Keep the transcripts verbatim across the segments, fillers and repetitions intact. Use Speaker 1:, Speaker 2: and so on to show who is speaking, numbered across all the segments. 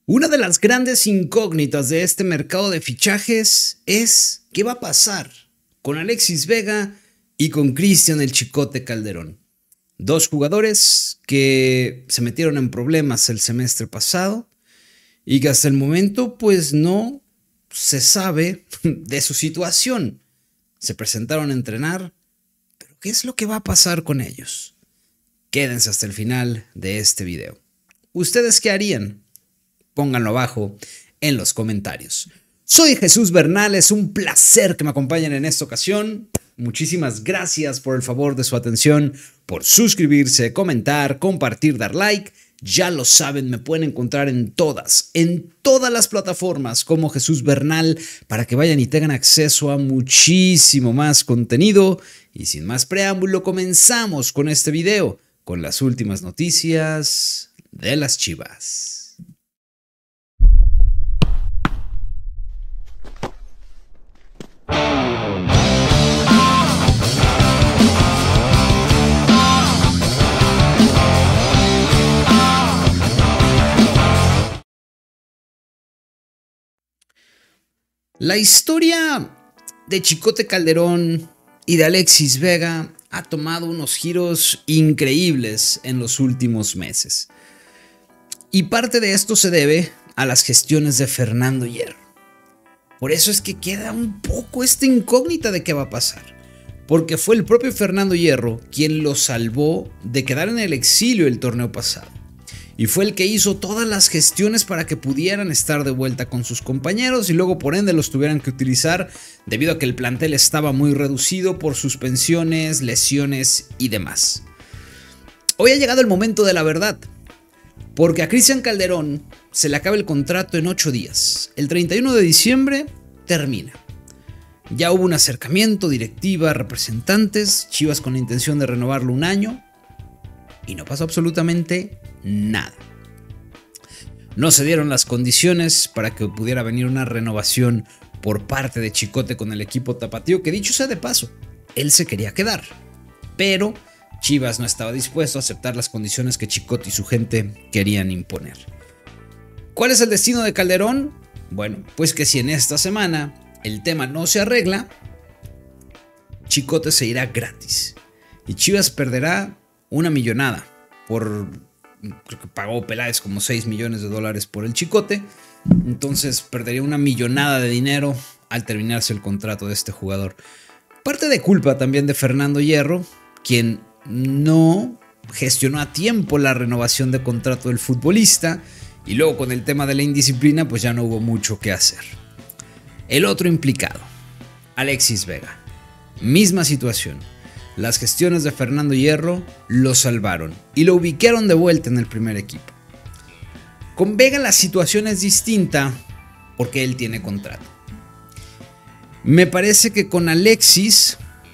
Speaker 1: Una de las grandes incógnitas de este mercado de fichajes es qué va a pasar con Alexis Vega y con Cristian el Chicote Calderón. Dos jugadores que se metieron en problemas el semestre pasado y que hasta el momento pues no se sabe de su situación. Se presentaron a entrenar, pero ¿qué es lo que va a pasar con ellos? Quédense hasta el final de este video. ¿Ustedes qué harían? Pónganlo abajo en los comentarios. Soy Jesús Bernal, es un placer que me acompañen en esta ocasión. Muchísimas gracias por el favor de su atención, por suscribirse, comentar, compartir, dar like. Ya lo saben, me pueden encontrar en todas, en todas las plataformas como Jesús Bernal para que vayan y tengan acceso a muchísimo más contenido. Y sin más preámbulo, comenzamos con este video, con las últimas noticias de las Chivas. La historia de Chicote Calderón y de Alexis Vega ha tomado unos giros increíbles en los últimos meses. Y parte de esto se debe a las gestiones de Fernando Hierro. Por eso es que queda un poco esta incógnita de qué va a pasar. Porque fue el propio Fernando Hierro quien lo salvó de quedar en el exilio el torneo pasado. Y fue el que hizo todas las gestiones para que pudieran estar de vuelta con sus compañeros y luego por ende los tuvieran que utilizar debido a que el plantel estaba muy reducido por suspensiones, lesiones y demás. Hoy ha llegado el momento de la verdad, porque a Cristian Calderón se le acaba el contrato en ocho días. El treinta y uno de diciembre termina. Ya hubo un acercamiento, directiva, representantes, Chivas con la intención de renovarlo un año y no pasó absolutamente nada. No se dieron las condiciones para que pudiera venir una renovación por parte de Chicote con el equipo tapatío, que dicho sea de paso, él se quería quedar, pero Chivas no estaba dispuesto a aceptar las condiciones que Chicote y su gente querían imponer. ¿Cuál es el destino de Calderón? Bueno, pues que si en esta semana el tema no se arregla, Chicote se irá gratis y Chivas perderá una millonada por, creo que pagó Peláez como seis millones de dólares por el Chicote, entonces perdería una millonada de dinero al terminarse el contrato de este jugador. Parte de culpa también de Fernando Hierro, quien no gestionó a tiempo la renovación de contrato del futbolista y luego con el tema de la indisciplina pues ya no hubo mucho que hacer. El otro implicado, Alexis Vega, misma situación. Las gestiones de Fernando Hierro lo salvaron y lo ubicaron de vuelta en el primer equipo. Con Vega la situación es distinta porque él tiene contrato. Me parece que con Alexis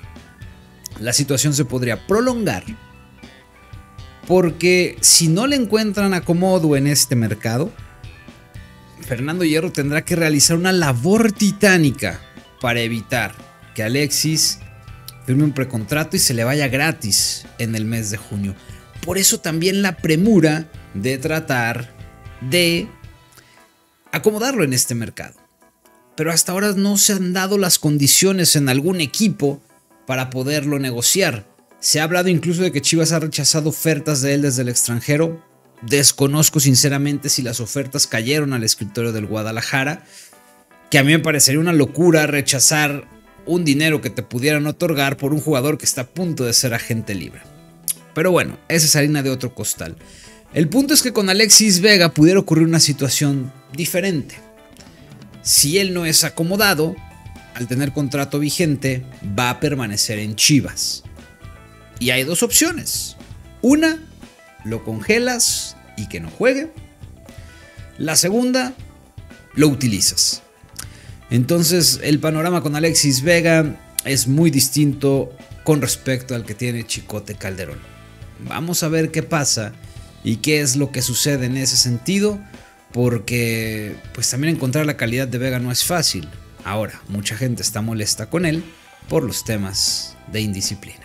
Speaker 1: la situación se podría prolongar porque si no le encuentran acomodo en este mercado, Fernando Hierro tendrá que realizar una labor titánica para evitar que Alexis firme un precontrato y se le vaya gratis en el mes de junio. Por eso también la premura de tratar de acomodarlo en este mercado. Pero hasta ahora no se han dado las condiciones en algún equipo para poderlo negociar. Se ha hablado incluso de que Chivas ha rechazado ofertas de él desde el extranjero. Desconozco sinceramente si las ofertas cayeron al escritorio del Guadalajara, que a mí me parecería una locura rechazar un dinero que te pudieran otorgar por un jugador que está a punto de ser agente libre. Pero bueno, esa es harina de otro costal. El punto es que con Alexis Vega pudiera ocurrir una situación diferente. Si él no es acomodado, al tener contrato vigente, va a permanecer en Chivas. Y hay dos opciones. Una, lo congelas y que no juegue. La segunda, lo utilizas. Entonces el panorama con Alexis Vega es muy distinto con respecto al que tiene Chicote Calderón. Vamos a ver qué pasa y qué es lo que sucede en ese sentido, porque pues también encontrar la calidad de Vega no es fácil. Ahora, mucha gente está molesta con él por los temas de indisciplina.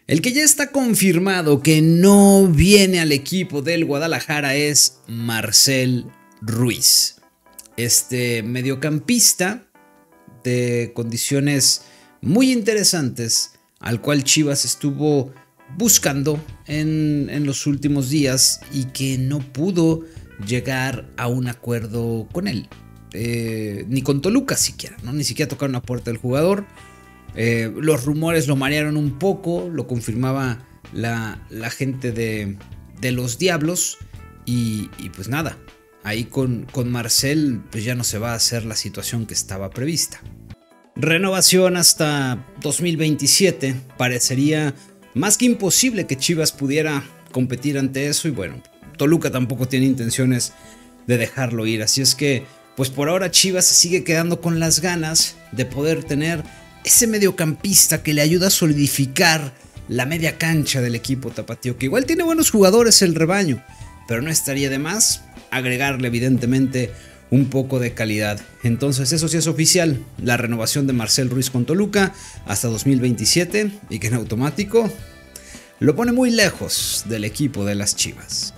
Speaker 1: El que ya está confirmado que no viene al equipo del Guadalajara es Marcel Ruiz. Este mediocampista de condiciones muy interesantes, al cual Chivas estuvo buscando en, en los últimos días y que no pudo llegar a un acuerdo con él. Eh, ni con Toluca siquiera, ¿no? Ni siquiera tocaron la puerta del jugador. Eh, los rumores lo marearon un poco, lo confirmaba la, la gente de, de los Diablos y, y pues nada, ahí con, con Marcel pues ya no se va a hacer la situación que estaba prevista. Renovación hasta dos mil veintisiete, parecería más que imposible que Chivas pudiera competir ante eso y bueno, Toluca tampoco tiene intenciones de dejarlo ir, así es que pues por ahora Chivas se sigue quedando con las ganas de poder tener ese mediocampista que le ayuda a solidificar la media cancha del equipo tapatío, que igual tiene buenos jugadores el rebaño, pero no estaría de más agregarle evidentemente un poco de calidad. Entonces eso sí es oficial, la renovación de Marcel Ruiz con Toluca hasta dos mil veintisiete y que en automático lo pone muy lejos del equipo de las Chivas.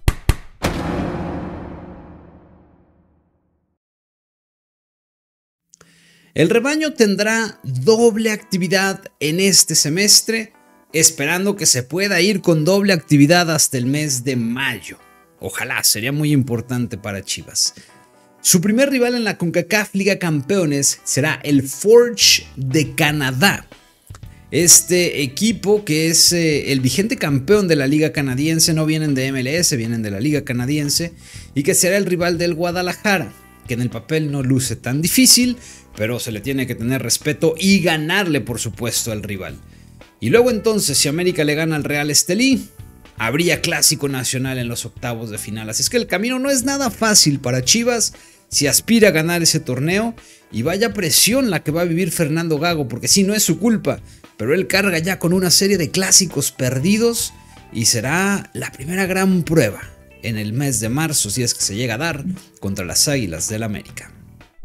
Speaker 1: El rebaño tendrá doble actividad en este semestre, esperando que se pueda ir con doble actividad hasta el mes de mayo. Ojalá, sería muy importante para Chivas. Su primer rival en la CONCACAF Liga Campeones será el Forge de Canadá. Este equipo, que es eh, el vigente campeón de la Liga Canadiense, no vienen de M L S, vienen de la Liga Canadiense, y que será el rival del Guadalajara, que en el papel no luce tan difícil, pero se le tiene que tener respeto y ganarle por supuesto al rival. Y luego entonces, si América le gana al Real Estelí, habría clásico nacional en los octavos de final. Así es que el camino no es nada fácil para Chivas si aspira a ganar ese torneo, y vaya presión la que va a vivir Fernando Gago, porque sí, no es su culpa, pero él carga ya con una serie de clásicos perdidos y será la primera gran prueba en el mes de marzo, si es que se llega a dar, contra las Águilas del América.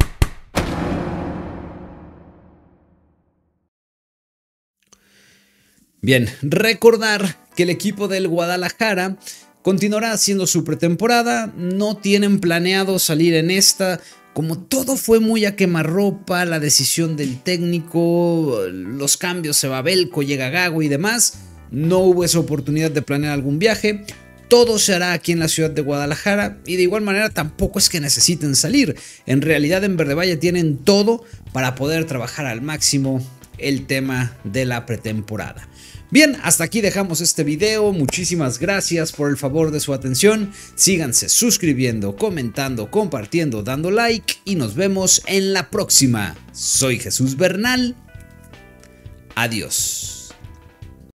Speaker 1: Bien, recordar que el equipo del Guadalajara continuará haciendo su pretemporada, no tienen planeado salir en esta, como todo fue muy a quemarropa, la decisión del técnico, los cambios, se va Belko, llega Gago y demás, no hubo esa oportunidad de planear algún viaje. Todo se hará aquí en la ciudad de Guadalajara y de igual manera tampoco es que necesiten salir. En realidad en Verde Valle tienen todo para poder trabajar al máximo el tema de la pretemporada. Bien, hasta aquí dejamos este video. Muchísimas gracias por el favor de su atención. Síganse suscribiendo, comentando, compartiendo, dando like y nos vemos en la próxima. Soy Jesús Bernal. Adiós.